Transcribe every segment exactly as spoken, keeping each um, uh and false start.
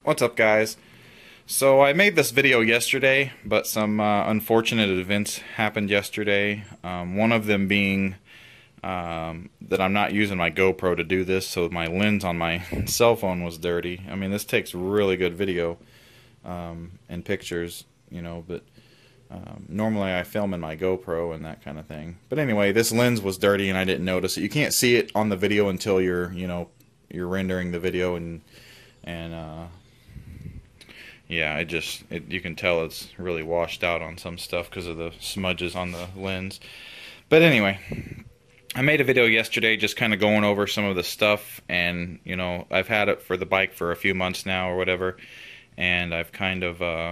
What's up, guys? So I made this video yesterday, but some uh, unfortunate events happened yesterday. Um, one of them being um, that I'm not using my GoPro to do this, so my lens on my cell phone was dirty. I mean, this takes really good video um, and pictures, you know, but um, normally I film in my GoPro and that kind of thing. But anyway, this lens was dirty and I didn't notice it. You can't see it on the video until you're, you know, you're rendering the video and and uh, yeah, it just, it, you can tell it's really washed out on some stuff because of the smudges on the lens. But anyway, I made a video yesterday just kind of going over some of the stuff, and you know, I've had it for the bike for a few months now or whatever, and I've kind of uh,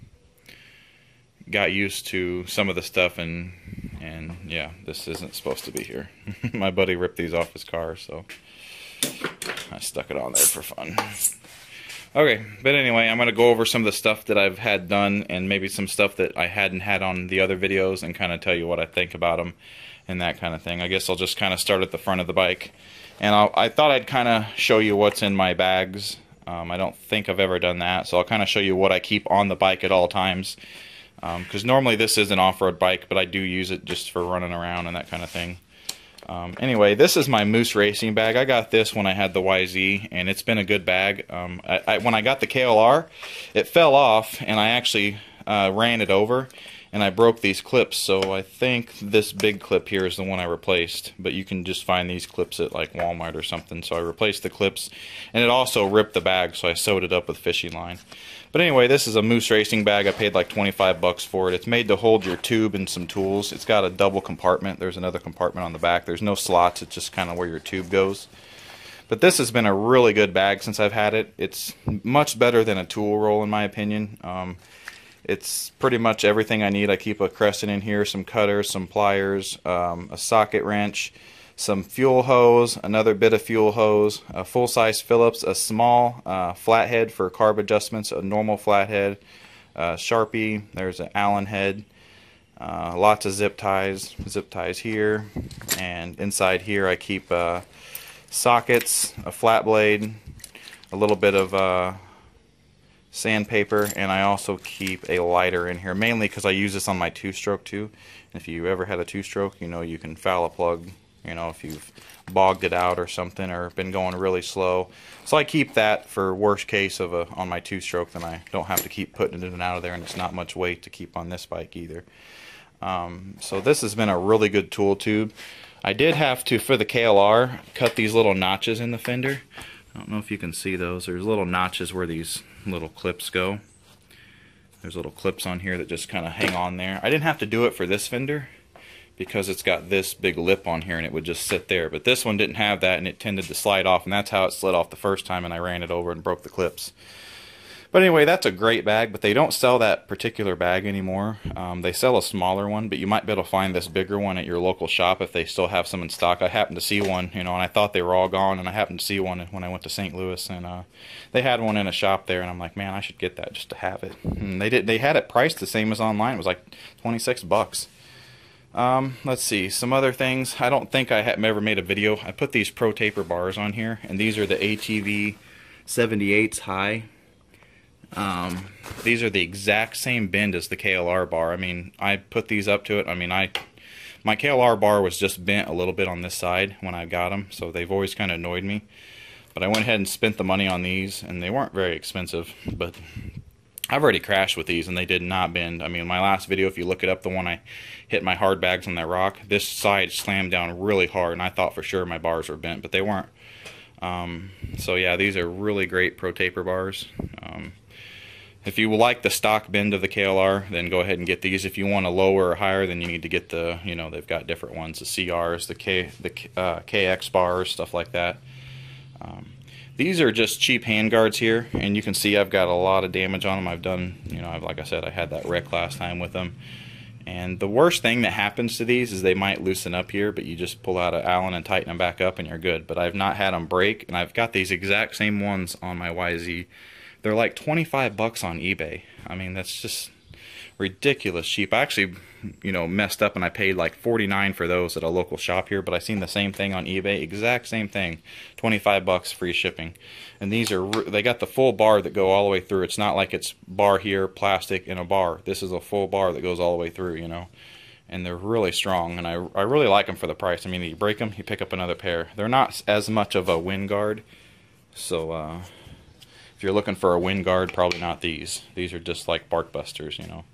got used to some of the stuff, and and yeah, this isn't supposed to be here. My buddy ripped these off his car, so I stuck it on there for fun. Okay, but anyway, I'm going to go over some of the stuff that I've had done and maybe some stuff that I hadn't had on the other videos and kind of tell you what I think about them and that kind of thing. I guess I'll just kind of start at the front of the bike. And I'll, I thought I'd kind of show you what's in my bags. Um, I don't think I've ever done that, so I'll kind of show you what I keep on the bike at all times. Because um, normally this is an off-road bike, but I do use it just for running around and that kind of thing. Um, anyway, this is my Moose racing bag. I got this when I had the Y Z, and it's been a good bag. Um, I, I, when I got the K L R, it fell off, and I actually uh, ran it over, and I broke these clips. So I think this big clip here is the one I replaced, but you can just find these clips at like Walmart or something. So I replaced the clips, and it also ripped the bag, so I sewed it up with fishing line. But anyway, this is a Moose racing bag. I paid like twenty-five bucks for it. It's made to hold your tube and some tools. It's got a double compartment. There's another compartment on the back. There's no slots. It's just kind of where your tube goes. But this has been a really good bag since I've had it. It's much better than a tool roll in my opinion. Um, it's pretty much everything I need. I keep a crescent in here, some cutters, some pliers, um, a socket wrench, some fuel hose, another bit of fuel hose, a full-size Phillips, a small uh, flathead for carb adjustments, a normal flathead, uh, Sharpie, there's an Allen head, uh, lots of zip ties, zip ties here, and inside here I keep uh, sockets, a flat blade, a little bit of uh, sandpaper, and I also keep a lighter in here, mainly because I use this on my two-stroke too. If you ever had a two-stroke, you know you can foul a plug. You know, if you've bogged it out or something, or been going really slow. So I keep that for worst case of a on my two-stroke, then I don't have to keep putting it in and out of there, and it's not much weight to keep on this bike either. Um, so this has been a really good tool tube. I did have to, for the K L R, cut these little notches in the fender. I don't know if you can see those. There's little notches where these little clips go. There's little clips on here that just kind of hang on there. I didn't have to do it for this fender, because it's got this big lip on here and it would just sit there. But this one didn't have that, and it tended to slide off, and that's how it slid off the first time, and I ran it over and broke the clips. But anyway, that's a great bag, but they don't sell that particular bag anymore. Um, they sell a smaller one, but you might be able to find this bigger one at your local shop if they still have some in stock. I happened to see one, you know, and I thought they were all gone, and I happened to see one when I went to Saint Louis, and uh, they had one in a shop there, and I'm like, man, I should get that just to have it. And they did. They had it priced the same as online. It was like twenty-six bucks. Um, let's see, some other things. I don't think I have ever made a video. I put these Pro Taper bars on here, and these are the A T V seventy-eights high. Um, these are the exact same bend as the K L R bar. I mean, I put these up to it. I mean, I my K L R bar was just bent a little bit on this side when I got them, so they've always kind of annoyed me. But I went ahead and spent the money on these, and they weren't very expensive, but I've already crashed with these, and they did not bend. I mean, my last video, if you look it up, the one I hit my hard bags on that rock, this side slammed down really hard, and I thought for sure my bars were bent, but they weren't. Um, so yeah, these are really great Pro Taper bars. Um, if you like the stock bend of the K L R, then go ahead and get these. If you want a lower or higher, then you need to get the, you know, they've got different ones, the C Rs, the K, the uh, K X bars, stuff like that. Um, These are just cheap hand guards here, and you can see I've got a lot of damage on them. I've done, you know, I've, like I said, I had that wreck last time with them. And the worst thing that happens to these is they might loosen up here, but you just pull out an Allen and tighten them back up and you're good. But I've not had them break, and I've got these exact same ones on my Y Z. They're like twenty-five bucks on eBay. I mean, that's just ridiculous cheap. I actually you know, messed up, and I paid like forty-nine for those at a local shop here, but I seen the same thing on eBay, exact same thing, twenty-five bucks free shipping. And these are, they got the full bar that go all the way through. It's not like it's bar here, plastic, and a bar. This is a full bar that goes all the way through, you know. And they're really strong, and I, I really like them for the price. I mean, you break them, you pick up another pair. They're not as much of a wind guard, so uh, if you're looking for a wind guard, probably not these. These are just like bark busters, you know.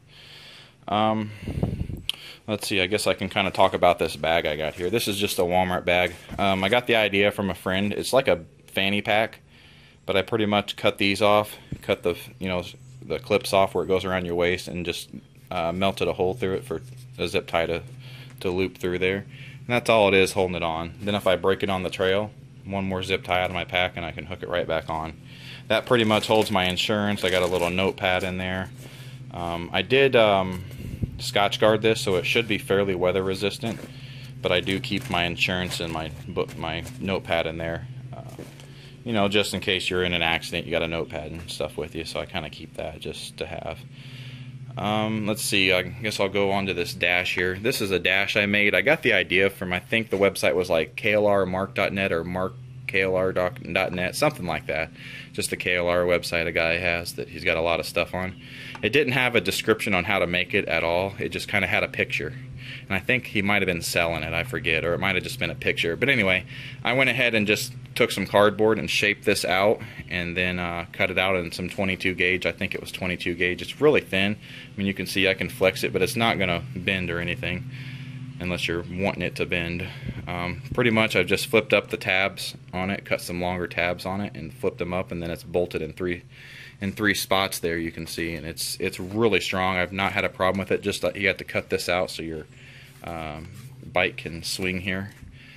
Um, let's see, I guess I can kind of talk about this bag I got here. This is just a Walmart bag. Um, I got the idea from a friend. It's like a fanny pack, but I pretty much cut these off, cut the, you know, the clips off where it goes around your waist, and just uh, melted a hole through it for a zip tie to, to loop through there. And that's all it is holding it on. Then if I break it on the trail, one more zip tie out of my pack and I can hook it right back on. That pretty much holds my insurance. I got a little notepad in there. Um, I did um, Scotch guard this, so it should be fairly weather resistant, but I do keep my insurance and my book, my notepad in there. Uh, you know, just in case you're in an accident, you got a notepad and stuff with you, so I kind of keep that just to have. Um, let's see, I guess I'll go on to this dash here. This is a dash I made. I got the idea from, I think the website was like K L R mark dot net or mark K L R dot net, something like that. Just the K L R website a guy has that he's got a lot of stuff on. It didn't have a description on how to make it at all. It just kind of had a picture. And I think he might have been selling it, I forget, or it might have just been a picture. But anyway, I went ahead and just took some cardboard and shaped this out, and then uh, cut it out in some twenty-two gauge. I think it was twenty-two gauge. It's really thin. I mean, you can see I can flex it, but it's not going to bend or anything unless you're wanting it to bend. Um, pretty much I've just flipped up the tabs on it, cut some longer tabs on it, and flipped them up, and then it's bolted in three in three spots there, you can see, and it's it's really strong. I've not had a problem with it. Just that you have to cut this out so your um, bike can swing here.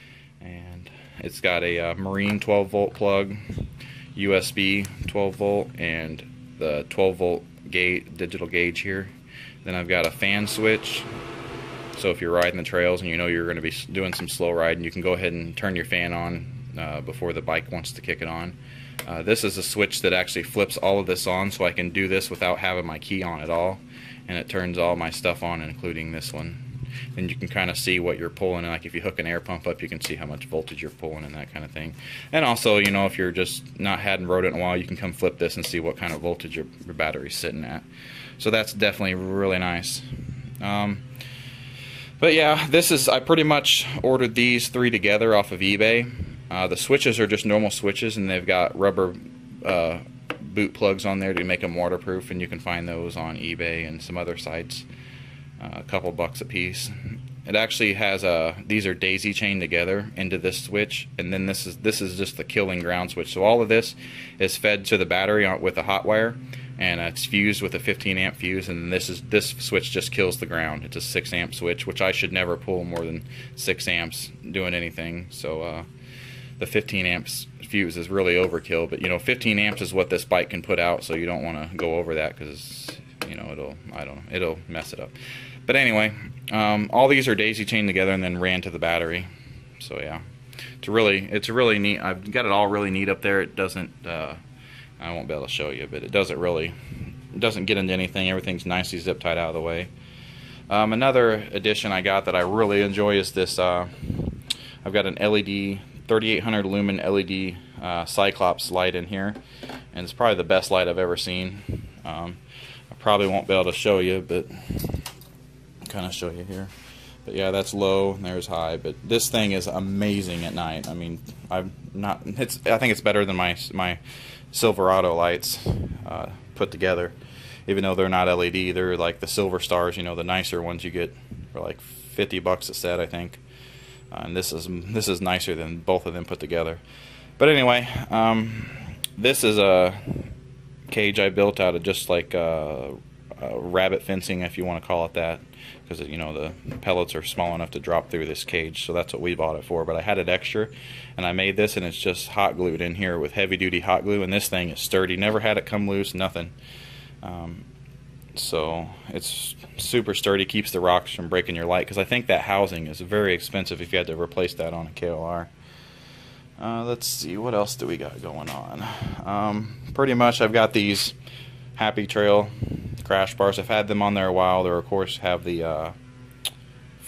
And it's got a uh, marine twelve volt plug, U S B twelve volt, and the twelve volt gauge, digital gauge here. Then I've got a fan switch, so if you're riding the trails and you know you're going to be doing some slow riding, you can go ahead and turn your fan on uh, before the bike wants to kick it on. Uh, this is a switch that actually flips all of this on, so I can do this without having my key on at all, and it turns all my stuff on, including this one. And you can kind of see what you're pulling, and like if you hook an air pump up, you can see how much voltage you're pulling and that kind of thing. And also, you know, if you're just not hadn't rode it in a while, you can come flip this and see what kind of voltage your, your battery's sitting at. So that's definitely really nice. Um, but yeah, this is, I pretty much ordered these three together off of eBay. Uh, the switches are just normal switches, and they've got rubber uh, boot plugs on there to make them waterproof, and you can find those on eBay and some other sites. Uh, a couple bucks a piece. It actually has a, these are daisy chained together into this switch, and then this is this is just the killing ground switch. So all of this is fed to the battery on, with a hot wire, and uh, it's fused with a fifteen amp fuse, and this is this switch just kills the ground. It's a six amp switch, which I should never pull more than six amps doing anything. So uh, the fifteen amps fuse is really overkill, but you know, fifteen amps is what this bike can put out, so you don't want to go over that, because you know, it'll, I don't know, it'll mess it up. But anyway, um, all these are daisy chained together and then ran to the battery. So yeah, it's really, it's really neat. I've got it all really neat up there. It doesn't, uh, I won't be able to show you, but it doesn't really, it doesn't get into anything. Everything's nicely zip tied out of the way. Um, another addition I got that I really enjoy is this. Uh, I've got an L E D, thirty-eight hundred lumen L E D uh, Cyclops light in here, and it's probably the best light I've ever seen. Um, I probably won't be able to show you, but kind of show you here. But yeah, that's low and there's high, but this thing is amazing at night. I mean, I've not it's I think it's better than my my Silverado lights uh, put together, even though they're not L E D. They're like the Silver Stars, you know, the nicer ones you get for like fifty bucks a set, I think. Uh, and this is this is nicer than both of them put together. But anyway, um, this is a cage I built out of just like uh, uh, rabbit fencing, if you want to call it that, because you know the pellets are small enough to drop through this cage, so that's what we bought it for. But I had it extra, and I made this, and it's just hot glued in here with heavy duty hot glue, and this thing is sturdy. Never had it come loose, nothing. Um, so it's super sturdy, keeps the rocks from breaking your light, because I think that housing is very expensive if you had to replace that on a K L R. Uh, let's see, what else do we got going on? Um, pretty much I've got these Happy Trail crash bars. I've had them on there a while. They of course have the uh,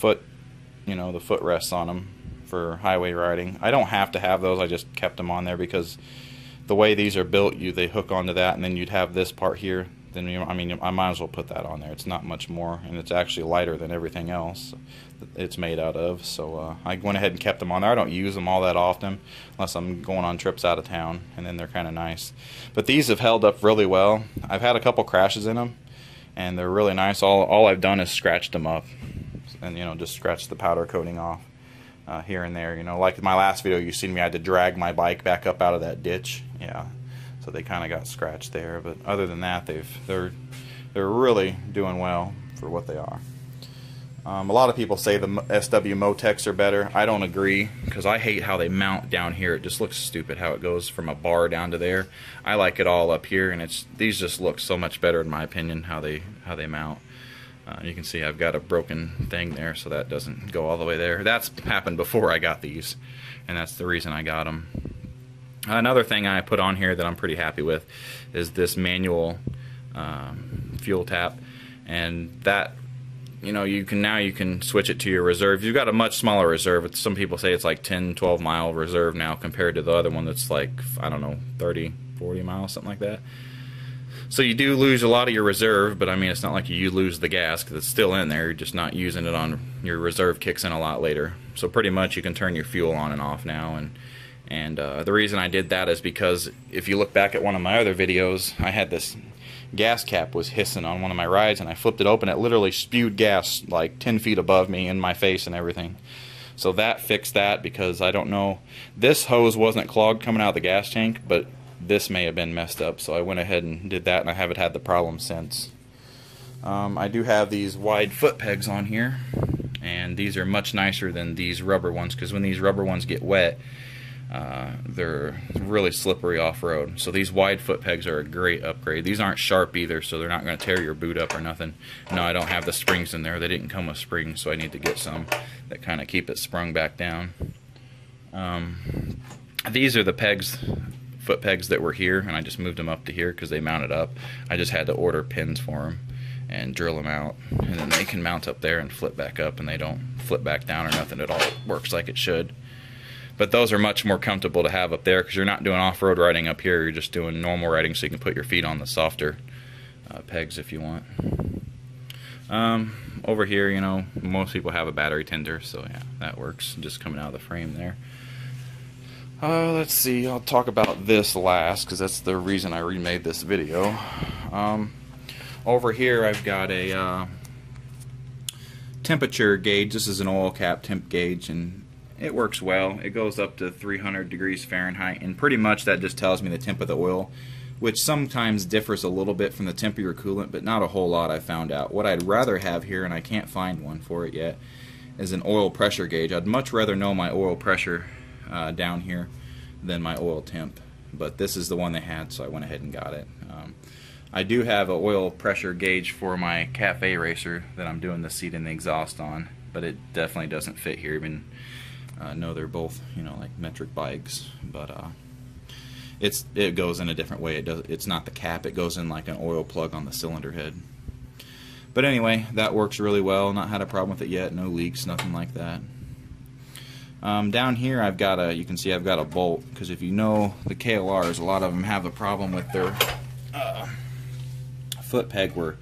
foot, you know, the footrests on them for highway riding. I don't have to have those. I just kept them on there because the way these are built, you they hook onto that, and then you'd have this part here. Then you, I mean, I might as well put that on there. It's not much more, and it's actually lighter than everything else it's made out of. So uh, I went ahead and kept them on there. I don't use them all that often unless I'm going on trips out of town, and then they're kind of nice. But these have held up really well. I've had a couple crashes in them, and they're really nice. All all I've done is scratched them up, and you know, just scratched the powder coating off uh, here and there. You know, like my last video, you seen me I had to drag my bike back up out of that ditch. Yeah. So they kind of got scratched there, but other than that, they've they're they're really doing well for what they are. Um, a lot of people say the S W Motex are better. I don't agree because I hate how they mount down here. It just looks stupid how it goes from a bar down to there. I like it all up here, and it's these just look so much better in my opinion how they how they mount. Uh, you can see I've got a broken thing there, so that doesn't go all the way there. That's happened before I got these, and that's the reason I got them. Another thing I put on here that I'm pretty happy with is this manual um, fuel tap, and that, you know, you can now you can switch it to your reserve. You've got a much smaller reserve. Some people say it's like ten, twelve mile reserve now compared to the other one that's like, I don't know, thirty, forty miles, something like that. So you do lose a lot of your reserve, but I mean, it's not like you lose the gas because it's still in there. You're just not using it on your reserve. Kicks in a lot later. So pretty much you can turn your fuel on and off now. And And uh, the reason I did that is because if you look back at one of my other videos, I had this gas cap was hissing on one of my rides, and I flipped it open. It literally spewed gas like ten feet above me in my face and everything. So that fixed that because I don't know. This hose wasn't clogged coming out of the gas tank, but this may have been messed up. So I went ahead and did that, and I haven't had the problem since. Um, I do have these wide foot pegs on here, and these are much nicer than these rubber ones because when these rubber ones get wet, Uh, they're really slippery off-road. So these wide foot pegs are a great upgrade. These aren't sharp either, so they're not going to tear your boot up or nothing. No, I don't have the springs in there. They didn't come with springs, so I need to get some that kind of keep it sprung back down. Um, these are the pegs, foot pegs that were here, and I just moved them up to here because they mounted up. I just had to order pins for them and drill them out, and then they can mount up there and flip back up, and they don't flip back down or nothing. It all works like it should. But those are much more comfortable to have up there because you're not doing off-road riding up here. You're just doing normal riding, so you can put your feet on the softer uh, pegs if you want. Um, over here, you know, most people have a battery tender, so yeah, that works. Just coming out of the frame there. Uh, let's see. I'll talk about this last because that's the reason I remade this video. Um, over here, I've got a uh, temperature gauge. This is an oil cap temp gauge, and it works well. It goes up to three hundred degrees Fahrenheit, and pretty much that just tells me the temp of the oil, which sometimes differs a little bit from the temp of your coolant, but not a whole lot I found out. What I'd rather have here, and I can't find one for it yet, is an oil pressure gauge. I'd much rather know my oil pressure uh, down here than my oil temp, but this is the one they had, so I went ahead and got it. Um, I do have an oil pressure gauge for my cafe racer that I'm doing the seat and the exhaust on, but it definitely doesn't fit here. Even I uh, know they're both, you know, like metric bikes, but uh, it's it goes in a different way. It does. It's not the cap. It goes in like an oil plug on the cylinder head. But anyway, that works really well. Not had a problem with it yet. No leaks, nothing like that. Um, down here, I've got a. You can see I've got a bolt because if you know the K L Rs, a lot of them have a problem with their uh, foot peg where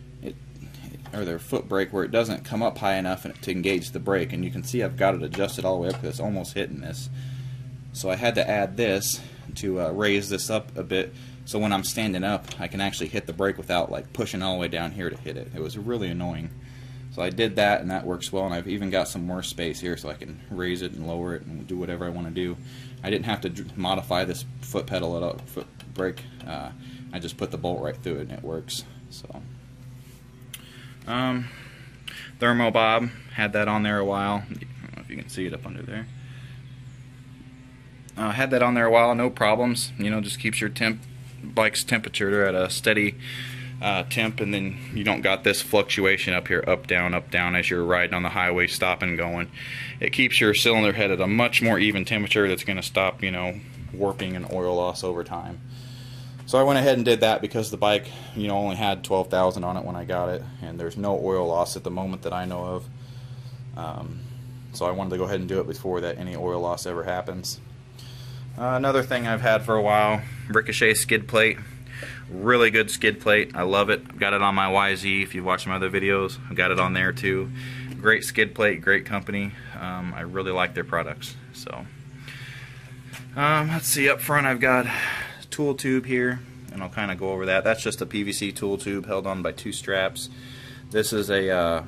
or their foot brake where it doesn't come up high enough to engage the brake, and you can see I've got it adjusted all the way up because it's almost hitting this. So I had to add this to uh, raise this up a bit so when I'm standing up I can actually hit the brake without like pushing all the way down here to hit it. It was really annoying. So I did that, and that works well, and I've even got some more space here so I can raise it and lower it and do whatever I want to do. I didn't have to modify this foot pedal at all, foot brake. Uh, I just put the bolt right through it and it works. So Um, thermo bob, had that on there a while. I don't know if you can see it up under there. Uh, had that on there a while, no problems. You know, just keeps your temp bike's temperature at a steady uh, temp, and then you don't got this fluctuation up here, up down, up down as you're riding on the highway, stopping, going. It keeps your cylinder head at a much more even temperature that's going to stop, you know, warping and oil loss over time. So I went ahead and did that because the bike, you know, only had twelve thousand on it when I got it, and there's no oil loss at the moment that I know of. Um, so I wanted to go ahead and do it before that any oil loss ever happens. Uh, another thing I've had for a while, Ricochet skid plate. Really good skid plate. I love it. I've got it on my Y Z. If you've watched my other videos, I've got it on there too. Great skid plate, great company. Um, I really like their products. So, um, let's see. Up front, I've got a tool tube here, and I'll kind of go over that. That's just a P V C tool tube held on by two straps. This is a uh,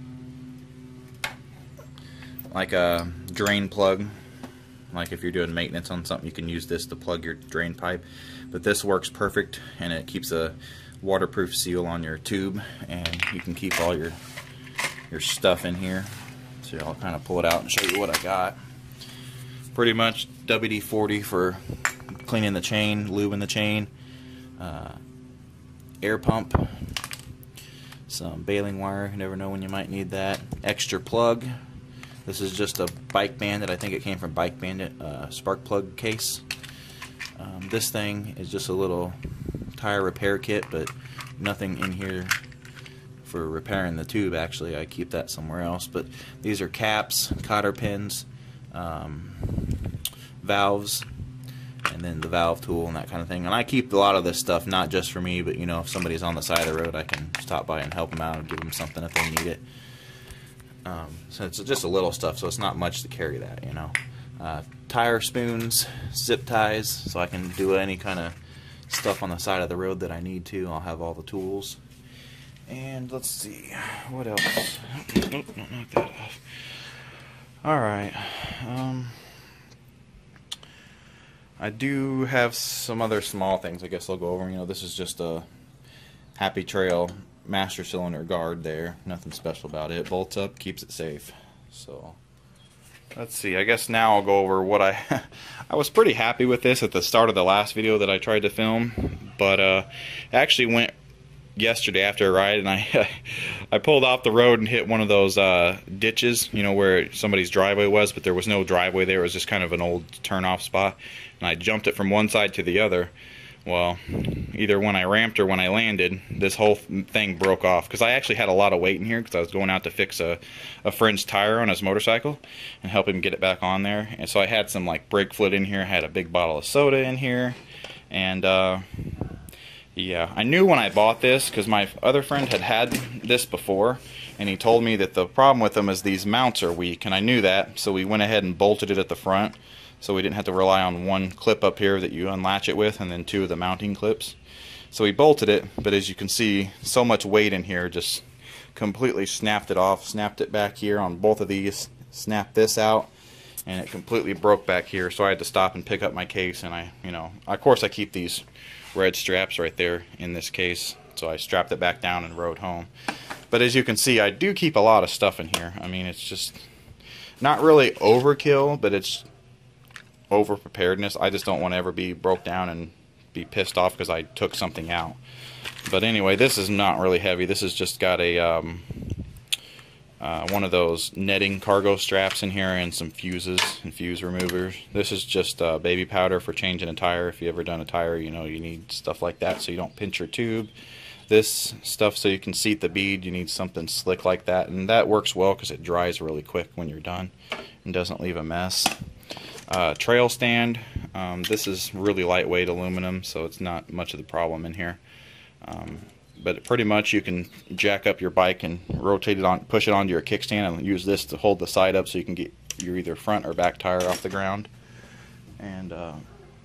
like a drain plug. Like if you're doing maintenance on something, you can use this to plug your drain pipe. But this works perfect, and it keeps a waterproof seal on your tube, and you can keep all your your stuff in here. So I'll kind of pull it out and show you what I got. Pretty much W D forty for cleaning the chain, lubing the chain, uh, air pump, some baling wire, you never know when you might need that, extra plug. This is just a Bike Bandit. I think it came from Bike Bandit uh, spark plug case. Um, this thing is just a little tire repair kit, but nothing in here for repairing the tube. Actually, I keep that somewhere else. But these are caps, cotter pins, um, valves, and then the valve tool and that kind of thing. And I keep a lot of this stuff not just for me, but you know, if somebody's on the side of the road, I can stop by and help them out and give them something if they need it. Um, so it's just a little stuff, so it's not much to carry that, you know. Uh, tire spoons, zip ties, so I can do any kind of stuff on the side of the road that I need to. I'll have all the tools. And let's see, what else? Nope, don't knock that off. Alright. Um, I do have some other small things I guess I'll go over. You know, this is just a Happy Trail master cylinder guard there. Nothing special about it. Bolts up, keeps it safe. So let's see. I guess now I'll go over what I I was pretty happy with this at the start of the last video that I tried to film, but uh, it actually went yesterday after a ride, and I I pulled off the road and hit one of those uh, ditches, you know, where somebody's driveway was, but there was no driveway there. It was just kind of an old turn-off spot, and I jumped it from one side to the other. Well, either when I ramped or when I landed, this whole thing broke off, because I actually had a lot of weight in here because I was going out to fix a, a friend's tire on his motorcycle and help him get it back on there. And so I had some like brake fluid in here, I had a big bottle of soda in here, and uh, yeah, I knew when I bought this because my other friend had had this before, and he told me that the problem with them is these mounts are weak, and I knew that, so we went ahead and bolted it at the front. So we didn't have to rely on one clip up here that you unlatch it with, and then two of the mounting clips. So we bolted it, but as you can see, so much weight in here just completely snapped it off, snapped it back here on both of these, snapped this out, and it completely broke back here. So I had to stop and pick up my case, and I, you know, of course I keep these red straps right there in this case. So I strapped it back down and rode home. But as you can see, I do keep a lot of stuff in here. I mean, it's just not really overkill, but it's over preparedness. I just don't want to ever be broke down and be pissed off because I took something out. But anyway, this is not really heavy. This has just got a um, uh, one of those netting cargo straps in here and some fuses and fuse removers. This is just uh, baby powder for changing a tire. If you ever done a tire, you know you need stuff like that so you don't pinch your tube. This stuff so you can seat the bead, you need something slick like that, and that works well because it dries really quick when you're done and doesn't leave a mess. Uh, trail stand. Um, this is really lightweight aluminum, so it's not much of the problem in here. Um, but pretty much you can jack up your bike and rotate it on, push it onto your kickstand, and use this to hold the side up so you can get your either front or back tire off the ground. And uh,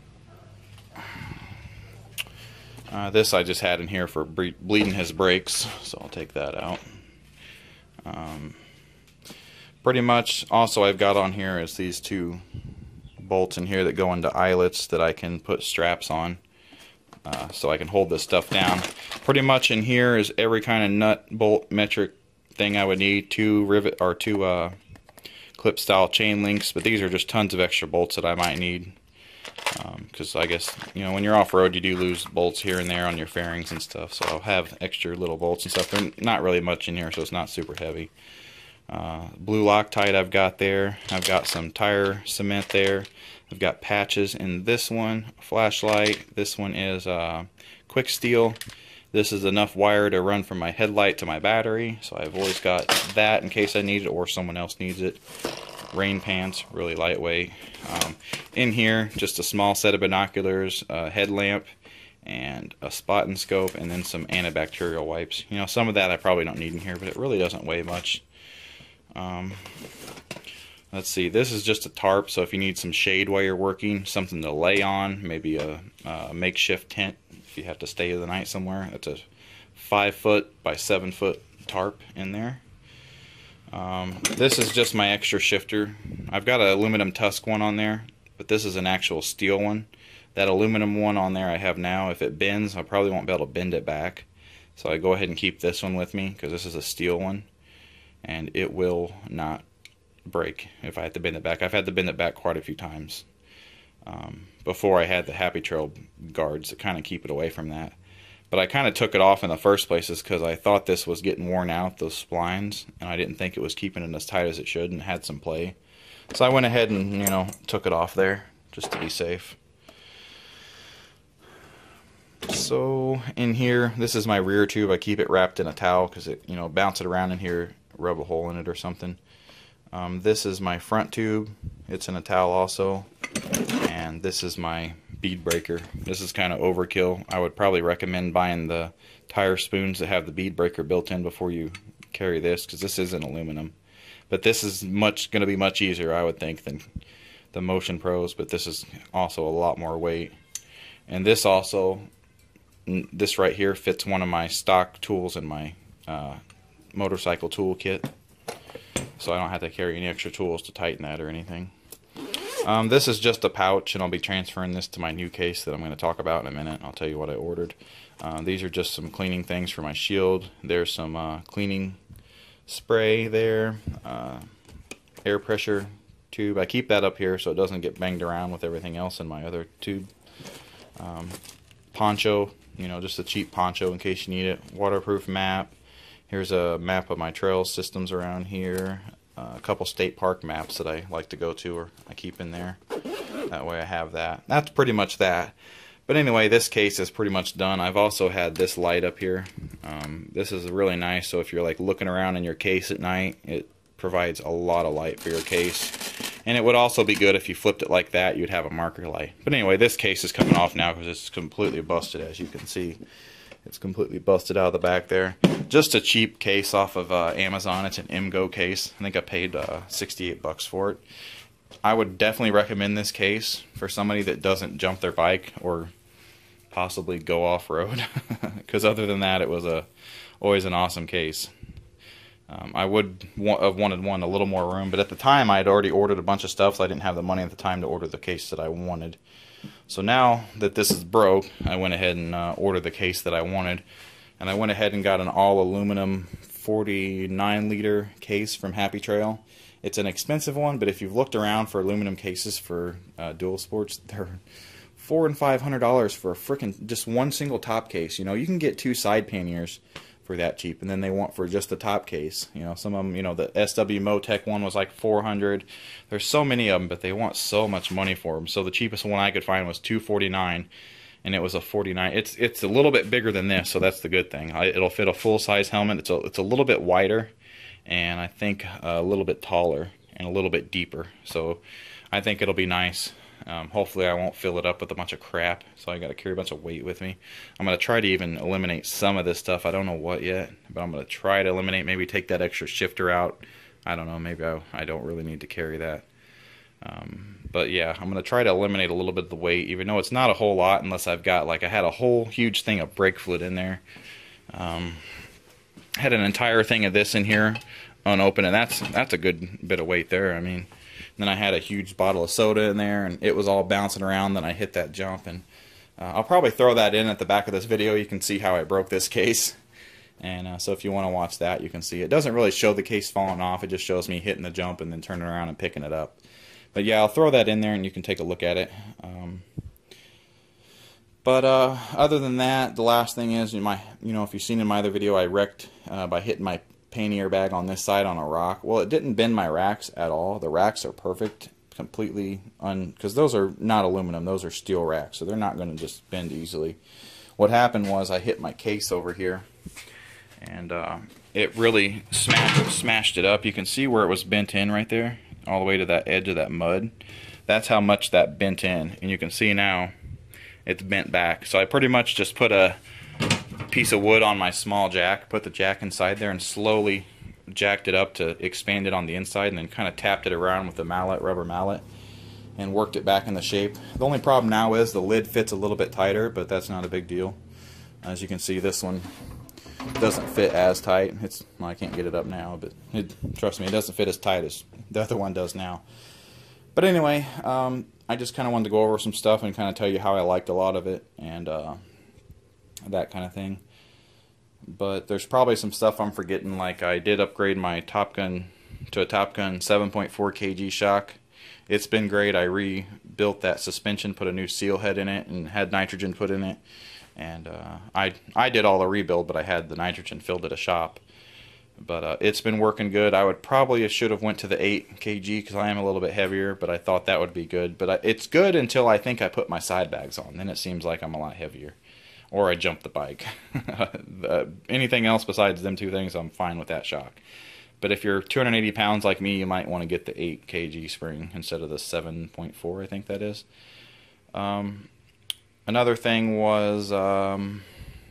uh, this I just had in here for ble bleeding his brakes, so I'll take that out. Um, pretty much also I've got on here is these two bolts in here that go into eyelets that I can put straps on, uh, so I can hold this stuff down. Pretty much in here is every kind of nut, bolt, metric thing I would need. Two rivet or two uh, clip style chain links, but these are just tons of extra bolts that I might need, because um, I guess you know when you're off road you do lose bolts here and there on your fairings and stuff. So I'll have extra little bolts and stuff. They're not really much in here, so it's not super heavy. Uh, blue Loctite I've got there. I've got some tire cement there. I've got patches in this one, flashlight. This one is uh, quick steel, This is enough wire to run from my headlight to my battery, so I've always got that in case I need it or someone else needs it. Rain pants, really lightweight. Um, in here, just a small set of binoculars, a headlamp, and a spotting scope, and then some antibacterial wipes. You know, some of that I probably don't need in here, but it really doesn't weigh much. Um, let's see, this is just a tarp, so if you need some shade while you're working, something to lay on, maybe a, a makeshift tent if you have to stay the night somewhere. That's a five foot by seven foot tarp in there. Um, this is just my extra shifter. I've got an aluminum tusk one on there, but this is an actual steel one. That aluminum one on there I have now, if it bends, I probably won't be able to bend it back. So I go ahead and keep this one with me because this is a steel one, and it will not break if I have to bend it back. I've had to bend it back quite a few times. Um, before I had the Happy Trail guards to kind of keep it away from that. But I kind of took it off in the first place because I thought this was getting worn out, those splines, and I didn't think it was keeping it as tight as it should and had some play. So I went ahead and, you know, took it off there just to be safe. So in here, this is my rear tube. I keep it wrapped in a towel because it, you know, bounce it around in here, rub a hole in it or something. Um, this is my front tube. It's in a towel also. And this is my bead breaker. This is kind of overkill. I would probably recommend buying the tire spoons that have the bead breaker built in before you carry this, because this isn't aluminum. But this is much going to be much easier, I would think, than the Motion Pros. But this is also a lot more weight. And this also, this right here fits one of my stock tools in my uh, motorcycle tool kit, so I don't have to carry any extra tools to tighten that or anything. Um, this is just a pouch, and I'll be transferring this to my new case that I'm going to talk about in a minute. I'll tell you what I ordered. Uh, these are just some cleaning things for my shield. There's some uh, cleaning spray there, uh, air pressure tube. I keep that up here so it doesn't get banged around with everything else in my other tube. Um, poncho, you know, just a cheap poncho in case you need it. Waterproof map. Here's a map of my trail systems around here. Uh, a couple state park maps that I like to go to, or I keep in there. That way I have that. That's pretty much that. But anyway, this case is pretty much done. I've also had this light up here. Um, this is really nice, so if you're like looking around in your case at night, it provides a lot of light for your case. And it would also be good if you flipped it like that, you'd have a marker light. But anyway, this case is coming off now because it's completely busted, as you can see. It's completely busted out of the back there. Just a cheap case off of uh, Amazon. It's an M Go case. I think I paid uh, sixty-eight bucks for it. I would definitely recommend this case for somebody that doesn't jump their bike or possibly go off-road. Because other than that, it was a always an awesome case. Um, I would wa have wanted one a little more room, but at the time I had already ordered a bunch of stuff, so I didn't have the money at the time to order the case that I wanted. So now that this is broke, I went ahead and uh, ordered the case that I wanted. And I went ahead and got an all-aluminum forty-nine liter case from Happy Trail. It's an expensive one, but if you've looked around for aluminum cases for uh, dual sports, they're four and five hundred dollars for a frickin' just one single top case. You know, you can get two side panniers for that cheap, and then they want for just the top case. You know, some of them, you know, the S W Motec one was like four hundred. There's so many of them, but they want so much money for them. So the cheapest one I could find was two forty-nine, and it was a forty-nine. It's it's a little bit bigger than this, so that's the good thing. I, it'll fit a full size helmet. It's a it's a little bit wider, and I think a little bit taller and a little bit deeper. So I think it'll be nice. Um, hopefully I won't fill it up with a bunch of crap, so I got to carry a bunch of weight with me. I'm going to try to even eliminate some of this stuff. I don't know what yet, but I'm going to try to eliminate, maybe take that extra shifter out. I don't know, maybe I, I don't really need to carry that. Um, but yeah, I'm going to try to eliminate a little bit of the weight, even though it's not a whole lot unless I've got, like I had a whole huge thing of brake fluid in there. Um, had an entire thing of this in here unopened, and that's, that's a good bit of weight there. I mean... Then I had a huge bottle of soda in there, and it was all bouncing around. Then I hit that jump, and uh, I'll probably throw that in at the back of this video. You can see how I broke this case, and uh, so if you want to watch that, you can see. It doesn't really show the case falling off. It just shows me hitting the jump and then turning around and picking it up. But yeah, I'll throw that in there, and you can take a look at it. Um, but uh, other than that, the last thing is, in my, you know, if you've seen in my other video, I wrecked uh, by hitting my pannier bag on this side on a rock. Well, it didn't bend my racks at all. The racks are perfect, completely un, because those are not aluminum, those are steel racks, so they're not going to just bend easily. what happened was I hit my case over here, and uh, it really smashed, smashed it up. You can see where it was bent in right there, all the way to that edge of that mud. That's how much that bent in, and you can see now it's bent back. So I pretty much just put a piece of wood on my small jack, put the jack inside there, and slowly jacked it up to expand it on the inside, and then kind of tapped it around with the mallet, rubber mallet, and worked it back into shape. The only problem now is the lid fits a little bit tighter, but that's not a big deal. As you can see, this one doesn't fit as tight. It's well, I can't get it up now, but it, trust me, it doesn't fit as tight as the other one does now. But anyway, um, I just kind of wanted to go over some stuff and kind of tell you how I liked a lot of it and uh, that kind of thing. But there's probably some stuff I'm forgetting, like I did upgrade my Top Gun to a Top Gun seven point four kilogram shock. It's been great. I rebuilt that suspension, put a new seal head in it, and had nitrogen put in it. And uh, I I did all the rebuild, but I had the nitrogen filled at a shop. But uh, it's been working good. I would probably should have went to the eight kilogram because I am a little bit heavier, but I thought that would be good. But I, it's good until I think I put my side bags on. Then it seems like I'm a lot heavier. Or I jump the bike. the, anything else besides them two things, I'm fine with that shock. But if you're two hundred eighty pounds like me, you might want to get the eight kilogram spring instead of the seven point four, I think that is. Um, another thing was... Um,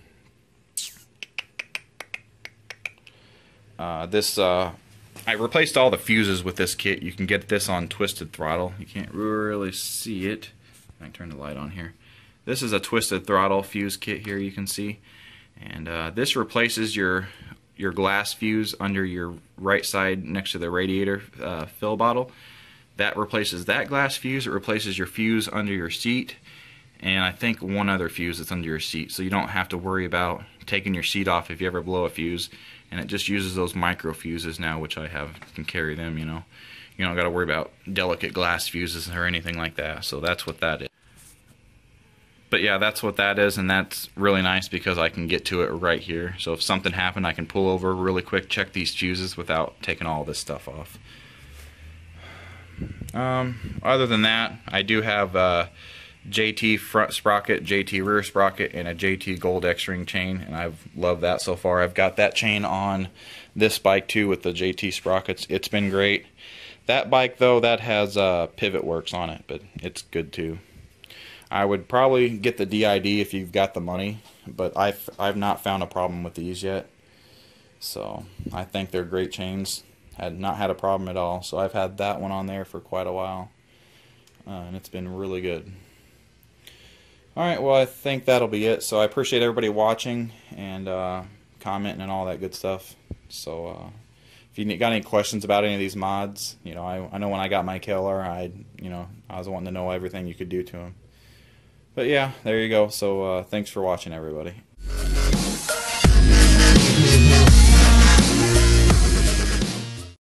Uh, this, uh, I replaced all the fuses with this kit. You can get this on Twisted Throttle. You can't really see it. I can turn the light on here. This is a Twisted Throttle fuse kit here, you can see. And uh, this replaces your your glass fuse under your right side next to the radiator uh, fill bottle. That replaces that glass fuse. It replaces your fuse under your seat. And I think one other fuse that's under your seat. So you don't have to worry about taking your seat off if you ever blow a fuse. And it just uses those micro fuses now, which I have can carry them, you know. You don't got to worry about delicate glass fuses or anything like that. So that's what that is. But yeah, that's what that is, and that's really nice because I can get to it right here. So if something happened, I can pull over really quick, check these fuses without taking all this stuff off. Um, other than that, I do have uh, J T front sprocket, J T rear sprocket, and a J T Gold X-Ring chain, and I've loved that so far. I've got that chain on this bike too with the J T sprockets. It's been great. That bike though, that has uh, pivot works on it, but it's good too. I would probably get the D I D if you've got the money, but I've, I've not found a problem with these yet. So I think they're great chains. Had not had a problem at all. So I've had that one on there for quite a while, uh, and it's been really good. Alright, well I think that'll be it. So I appreciate everybody watching and uh, commenting and all that good stuff. So uh, if you got any questions about any of these mods, you know, I, I know when I got my K L R, I you know I was wanting to know everything you could do to them. But yeah, there you go. So uh, thanks for watching, everybody.